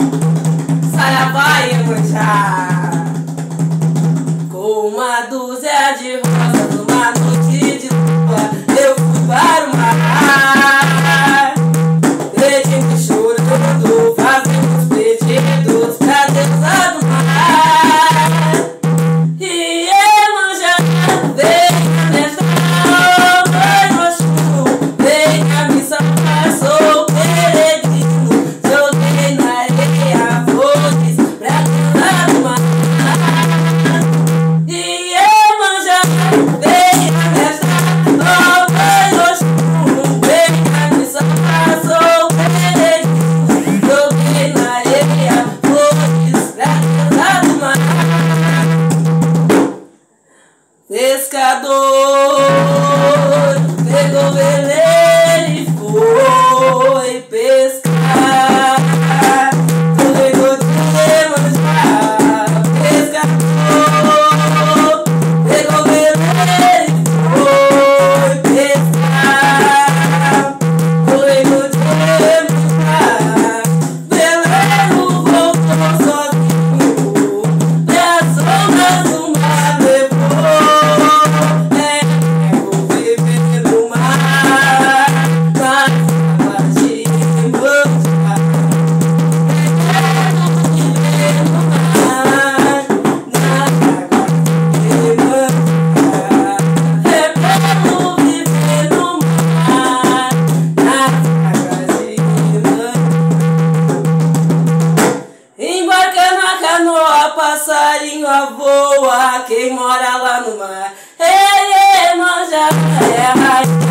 Saravá e manchar com uma dúzia de rosas numa noite de lua. Eu fui para o mar, pedindo, chorando, fazendo os pedidos pra deusa do mar. E Iemanjá veio nessa mãe Oxum, venha me salvar, sou peregrino, joguei na areia flores pra deusa do mar. E Iemanjá veio nessa mãe Oxum, venha me salvar, sou peregrino, joguei na areia flores pra deusa do mar. Pescador pegou veleiro e foi pescar. Pegou de Iemanjá. Pescador pegou veleiro e foi pescar. Pegou de Iemanjá. Veleiro voltou sozinho pras ondas do mar levou. Embarca na canoa, passarinho a voa, quem mora lá no mar. Iemanjá é a rainha.